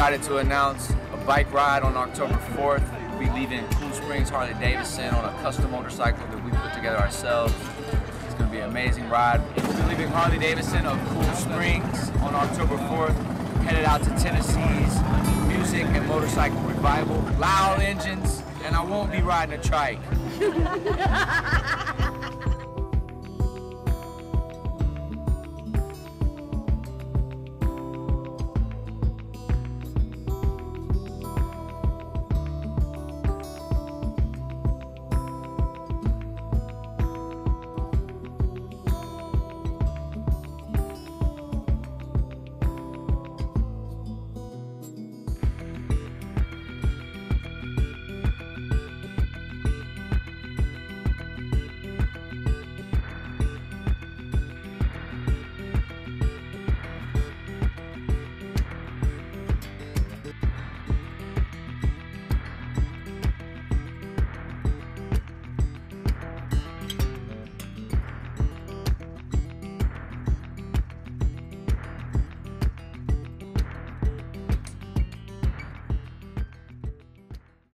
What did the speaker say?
excited to announce a bike ride on October 4th. We'll be leaving Cool Springs, Harley Davidson on a custom motorcycle that we put together ourselves. It's going to be an amazing ride. We're leaving Harley Davidson of Cool Springs on October 4th, headed out to Tennessee's music and motorcycle revival. Loud engines, and I won't be riding a trike.